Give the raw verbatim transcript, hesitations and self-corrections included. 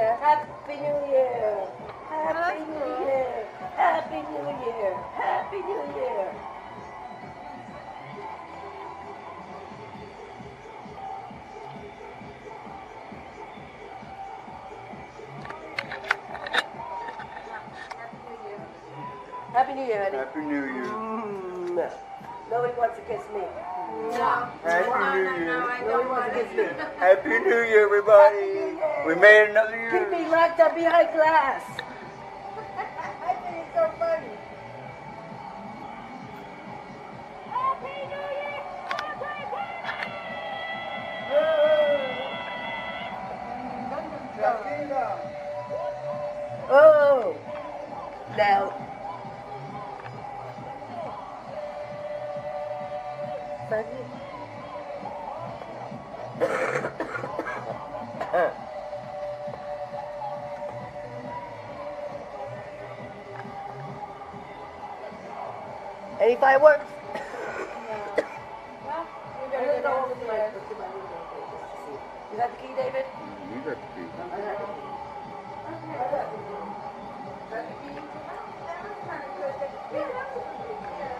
Year. Happy New Year. Happy New Year. Happy New Year. Happy New Year. Happy New Year, honey. Happy New Year. Mm. Nobody wants to kiss me. No. Happy no, New no, Year. no, I Nobody don't wants want to kiss me. it. Happy New Year, everybody. Happy New Year. We made another year. Keep me locked up behind glass. I think it's so funny. Happy New Year, everybody! Oh, now. Any fireworks? Well, we better Let's go go over to my, downstairs. to my window. You got the key, David? You got the key. I got the key. That was kind of good. Yeah, that was pretty good.